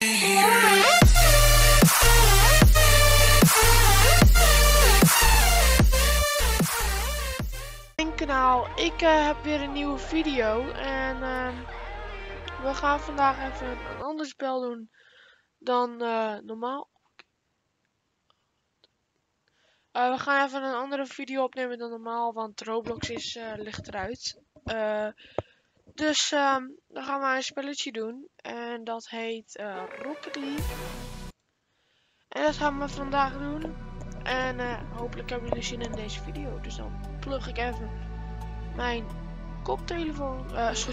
Kanaal, ik heb weer een nieuwe video en we gaan vandaag even een ander spel doen dan normaal. We gaan even een andere video opnemen dan normaal, want Roblox ligt eruit. Dus dan gaan we een spelletje doen en dat heet Rocket League. En dat gaan we vandaag doen en hopelijk hebben jullie zin in deze video. Dus dan plug ik even mijn koptelefoon,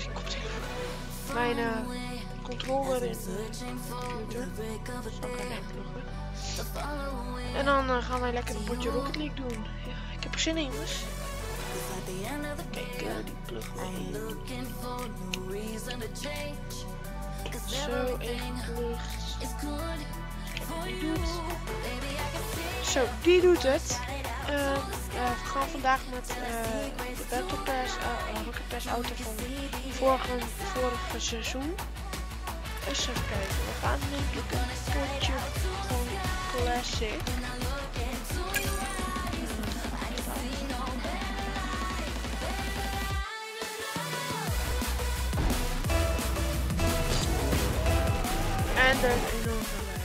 mijn controller in de computer. Dat zal ik even pluggen. En dan gaan wij lekker een potje Rocket League doen. Ja, ik heb er zin in, jongens. Kijk, die plug we in. Zo, ingeplucht. Die doet. Zo, die doet het. We gaan vandaag met de Battle Pass, Rocket Pass auto van vorige seizoen. Eens even kijken, we gaan denk ik een potje van Classic. En dan enorm veel werk.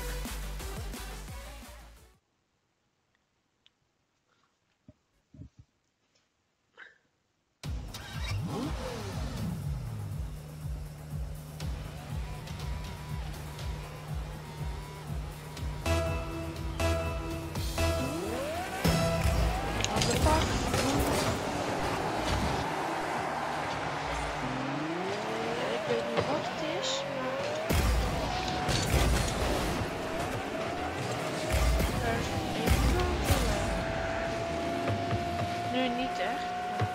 Ik weet niet wat het is, maar er is enorm veel werk. Nu niet echt.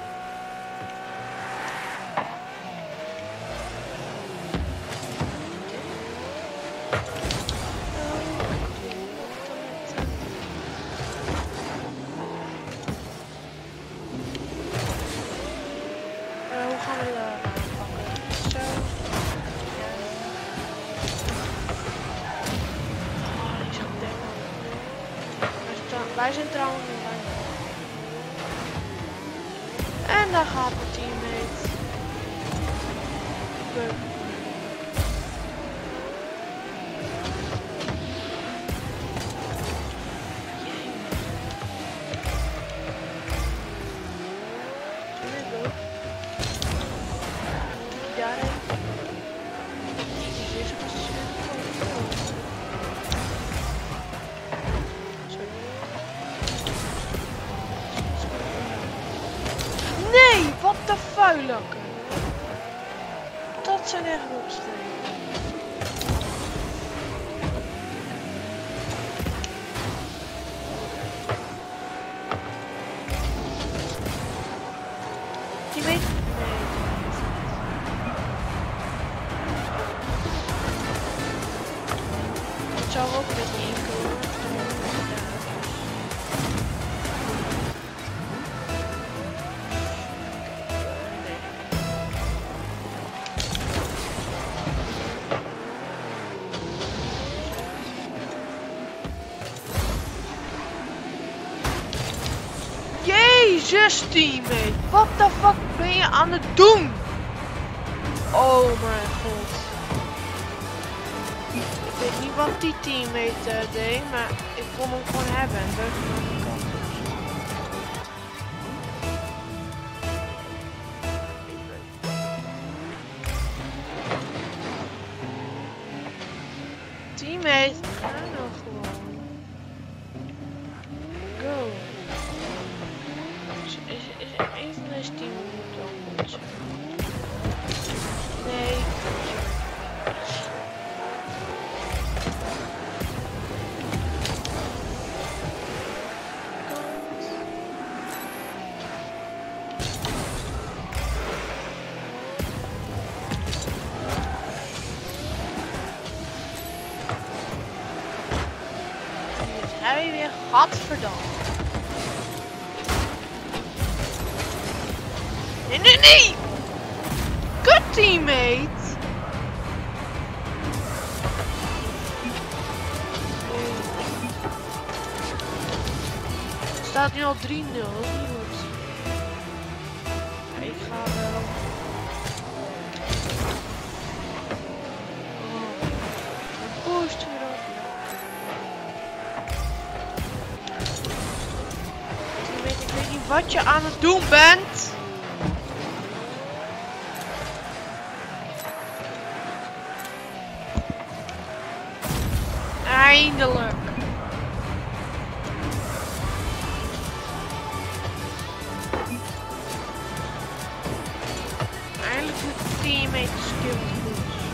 Hoe gaan we dat pakken? Zo. Oh, die zat er. Wij zijn trouwens nu bijna. En daar gaat mijn teammate. Nee, wat de vuilakken. Dat zijn echt opsteken. Die weet... Het zou ook net niet inkomen. Jezus, teammate, wat de fuck ben je aan het doen? Oh mijn god. Ik weet niet wat die teammate deed, maar ik kon hem gewoon hebben en beuk hem aan de kant. Teammate, ga nou gewoon. Go. Is er een van deze team moet dan goed zijn? Nee. Hij weer gadverdamme. Nee! Kut teammate! staat nu al 3-0, dat is niet goed. Ja, ik ga wel. Oh, een boost weer op. Ik weet niet wat je aan het doen bent. Eindelijk. Eindelijk doet de teammate skill goed.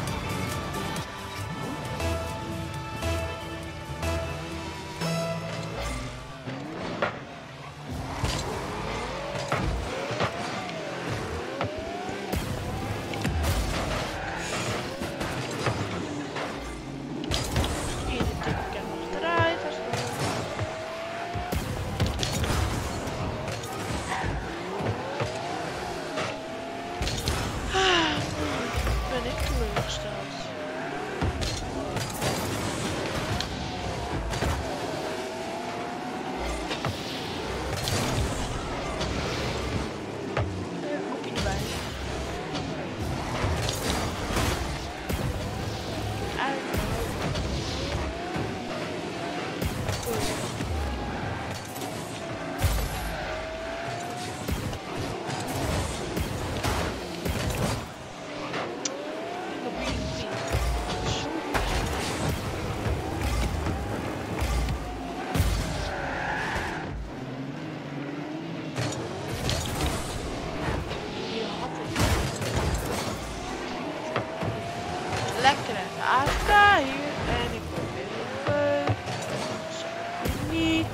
Lekker even AFK hier. En ik probeer het leuk. Zo niet.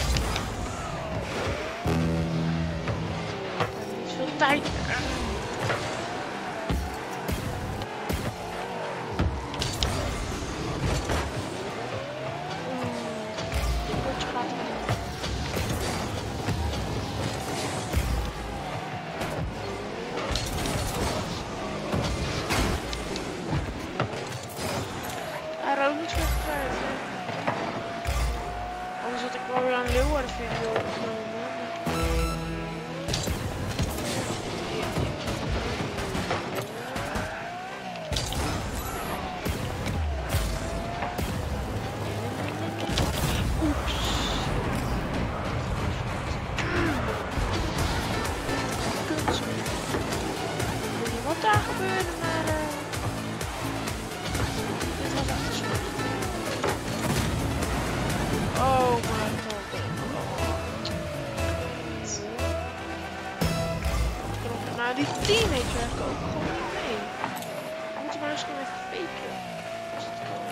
Ik heb niet veel tijd. Dit potje gaat er niet. Ook niet veel tijd. Anders had ik wel weer een Leeuwarden video opgenomen. Oeps. Kut. Ik weet niet wat daar gebeurde, maar dit was echt zo. Oh mijn god. Nou, die teammates werken ook gewoon niet mee. We moeten maar eens gewoon even faken. Als het kan.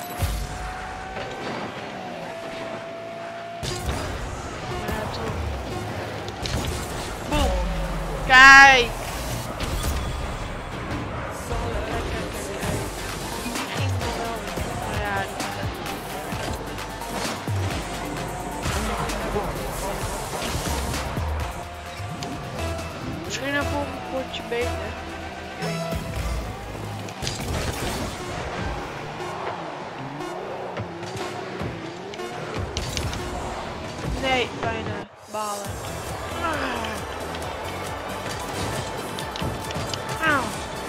Ja, toch. Boom. Kijk. Die ging nog wel. Maar ja, die misschien een volgend potje beter. Ik weet niet. Nee, bijna. Balen. Auw.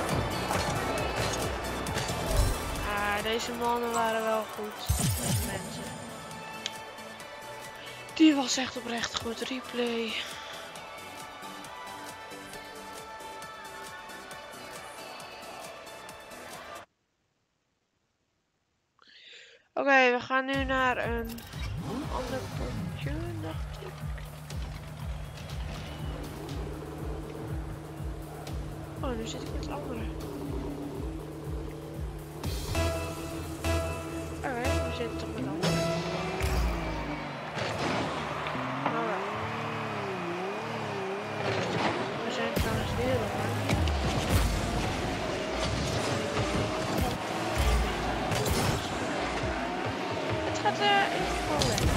Deze mannen waren wel goed. Mensen. Die was echt oprecht goed. Replay. Oké, we gaan nu naar een ander potje, dacht ik. Oh, nu zit ik met andere. Oké, we zitten toch met andere. Alright. We zijn trouwens weer op. Het gaat in ieder geval lekker.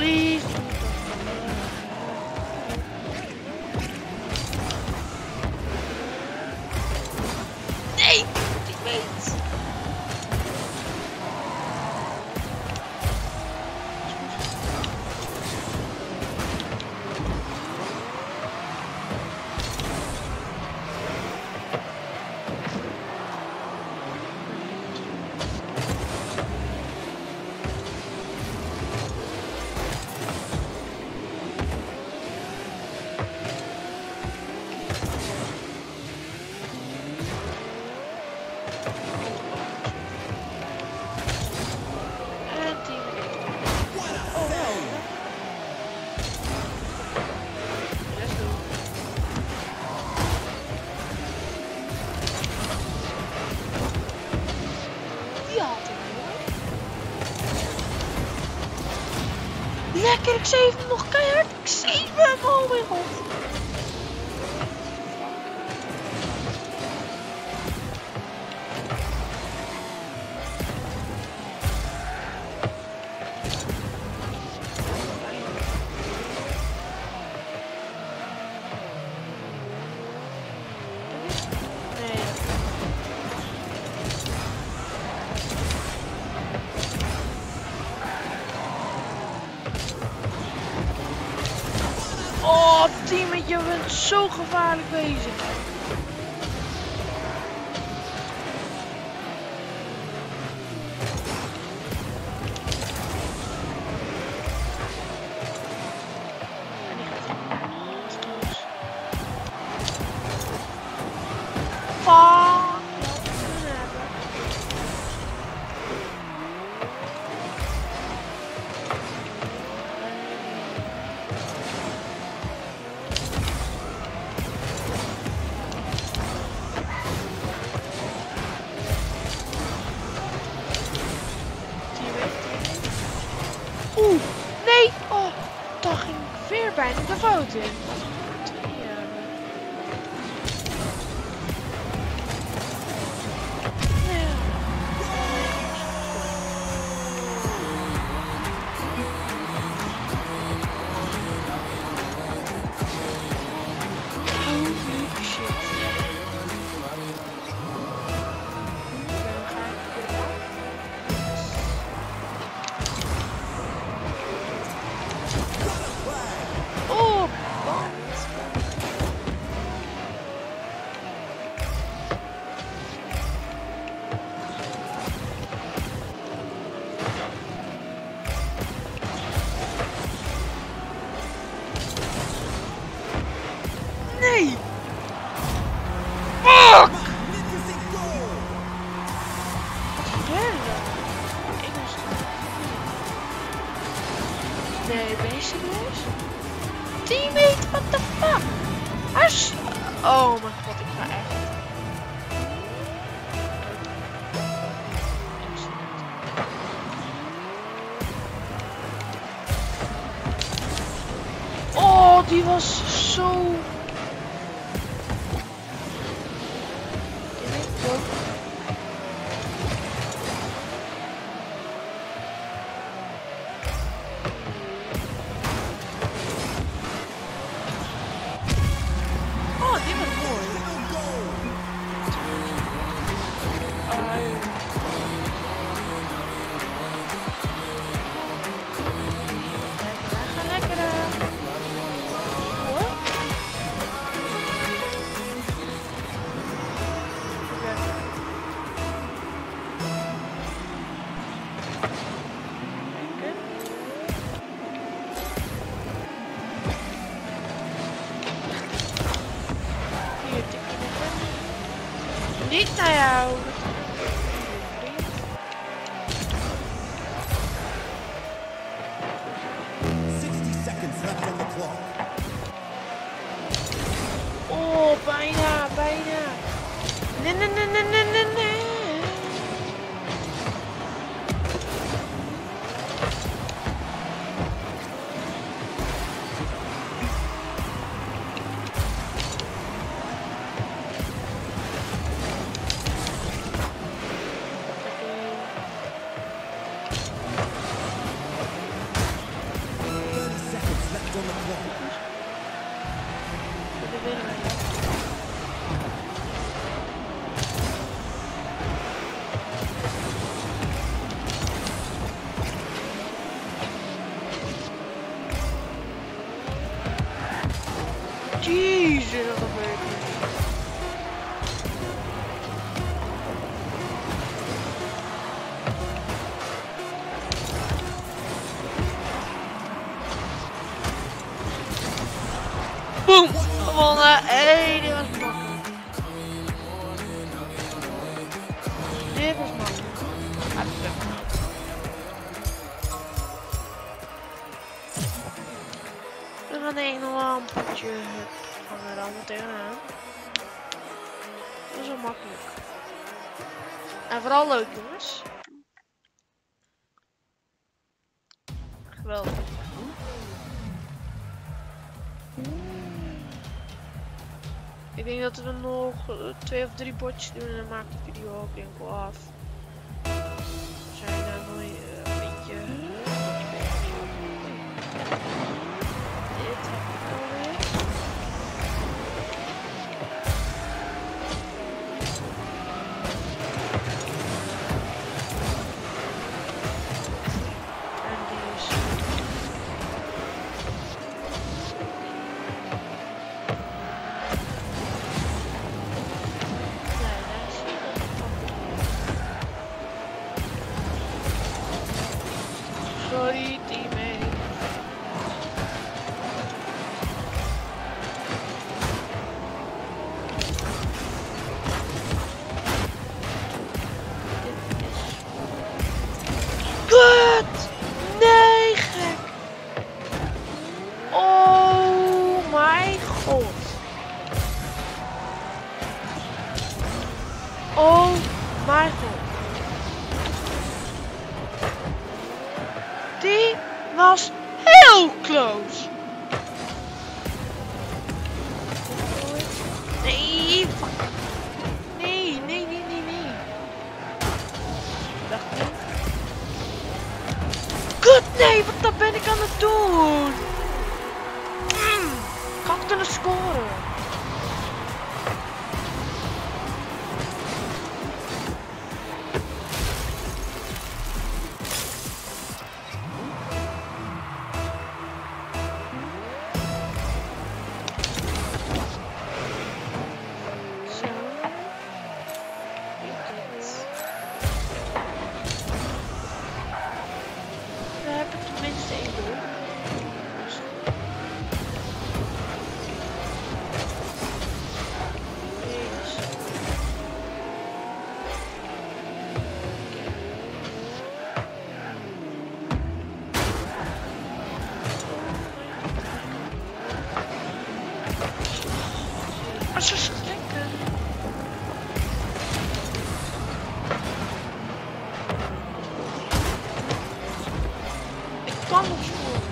Please. Nee, ik weet. Lekker, ik save hem nog keihard. Ik save hem, oh mijn god. Oh, teammate, je bent zo gevaarlijk bezig. Oeh, nee! Oh, daar ging ik weer bijna de fout in. Nee! Fuck! Nee, ben je serieus? Teammate, what the fuck? Oh mijn god, ik ga echt. Oh, die was zo... Niet naar jou. 60 seconds left on the clock. Oh, bijna, bijna. Nee, nee, nee, nee, nee, nee, nee. Dit was makkelijk. Gaat het lukken. We gaan denk ik nog wel een potje. Gaan we er allemaal tegenaan. Dat is wel makkelijk. En vooral leuk, jongens. Geweldig. Ik denk dat we nog 2 of 3 potjes doen en dan maakt de video ook denk ik wel af. We zijn daar nog een beetje... Dit heb ik alweer. En deze. Sorry, teammate. Kut! Nee, gek! Oh mijn god! Oh mijn god! Die was heel close. Nee, fuck. Nee. Dacht niet. Kut, nee, wat ben ik aan het doen? Kan ik dan scoren? Ze strekken. Ik kan nog scoren.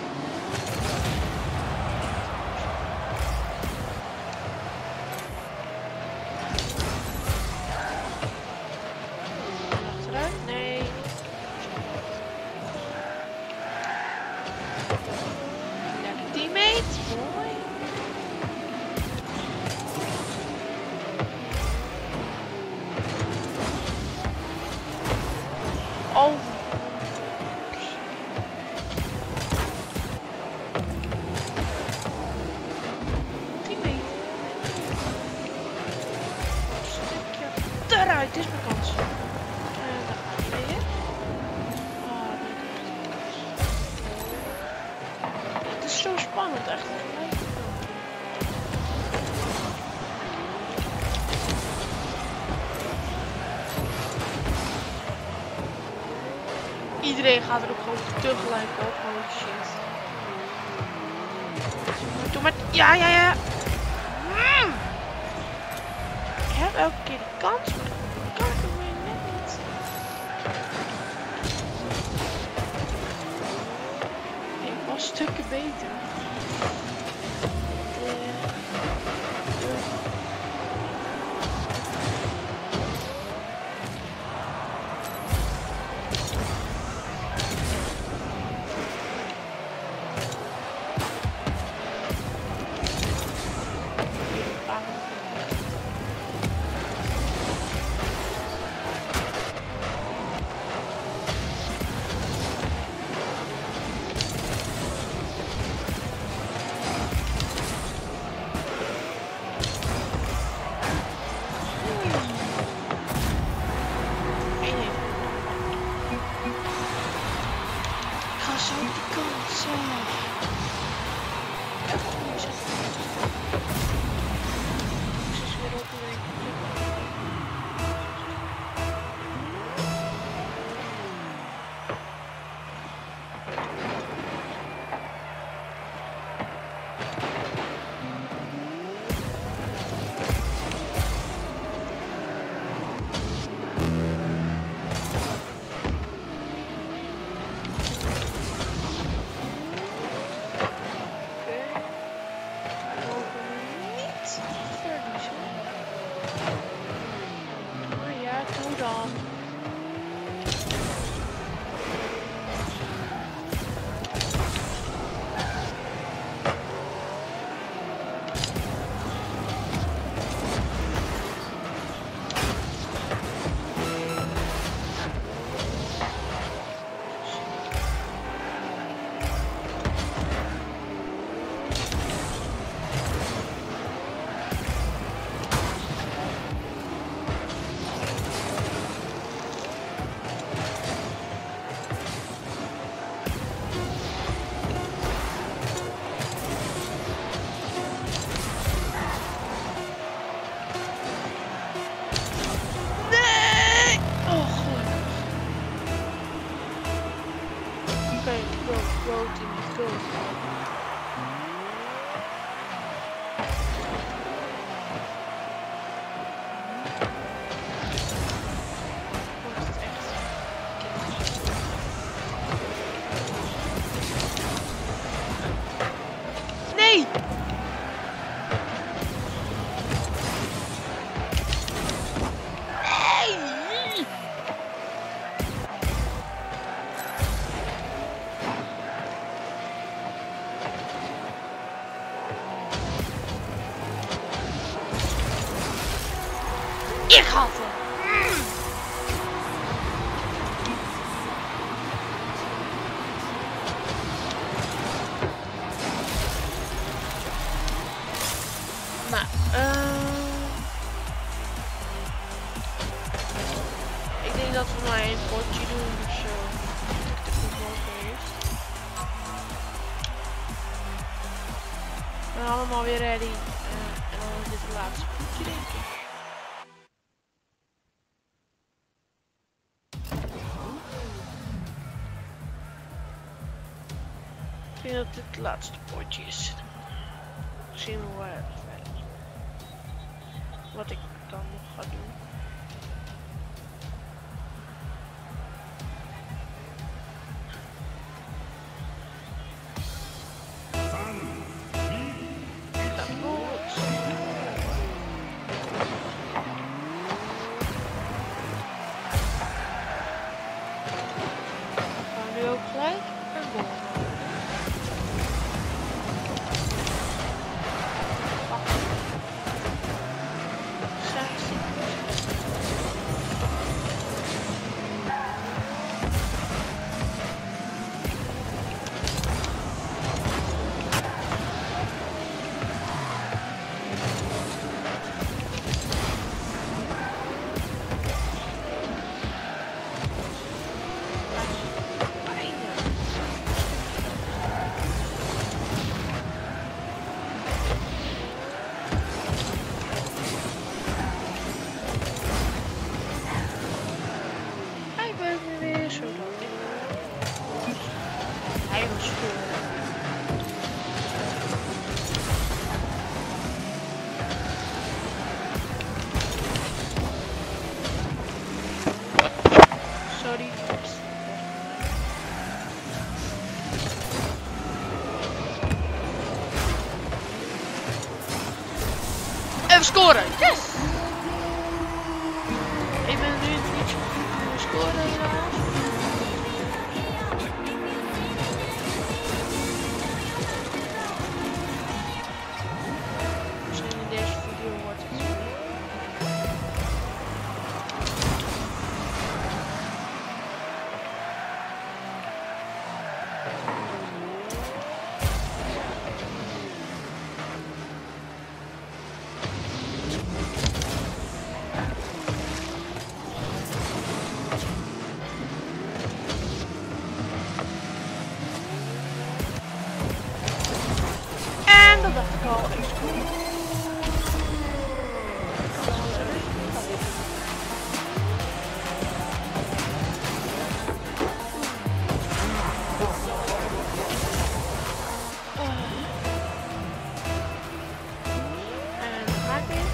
Achteruit? Nee. Lekker teammate. Mooi. Oh. Teammate. Stukje eruit, dit is mijn kans. En dan gaat hij weer. Oh, dit is zo spannend echt. Iedereen gaat er ook gewoon tegelijk op. Holy shit. Doe maar. Ja. Ik heb elke keer die kans, maar dan kan ik hem weer net niet. Ik was stukken beter. Doe dan. Ik had hem. Nou, ik denk dat we maar één potje doen, dus de voetbal heeft. We zijn allemaal weer ready. En dan is dit het laatste potje, denk ik. Ik denk dat dit het laatste potje is. Zien we verder. Wat ik dan nog ga doen. Gaan we nu ook gelijk een goal maken. Sorry. Even scoren! Yes! Ik ben nu niet scoren helaas. Misschien in deze video wordt het zo. En dat dacht ik al. En dat ga ik weer.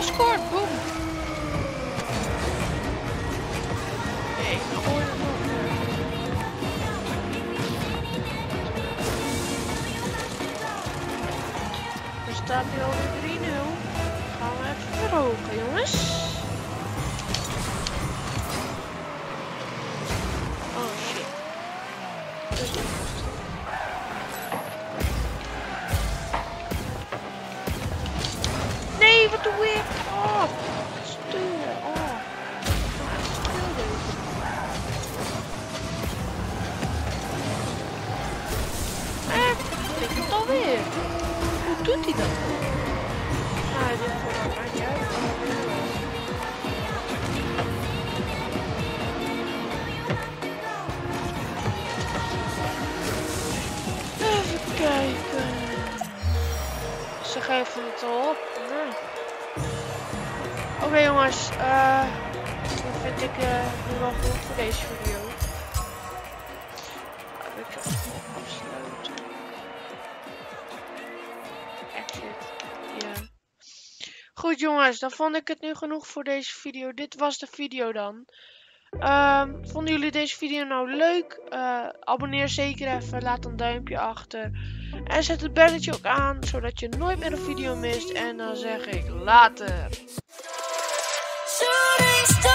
gescoord, boom. Nee, ik gooi hem nog. Er staat nu alweer 3-0. Gaan we even verhogen, jongens. Oh shit. Nee, wat doe ik? Oh, stuur. Oh. Stil deze. Ik het alweer. Hoe doet hij dat? Ah, dit maakt niet uit. Even kijken. Ze geven het al op. Nee. Oké, jongens, dat vind ik nu wel goed voor deze video. Ik ga afsluiten. Exit. Ja. Goed jongens, dan vond ik het nu genoeg voor deze video. Dit was de video dan. Vonden jullie deze video nou leuk? Abonneer zeker even, laat een duimpje achter. En zet het belletje ook aan, zodat je nooit meer een video mist. En dan zeg ik later. Shooting star.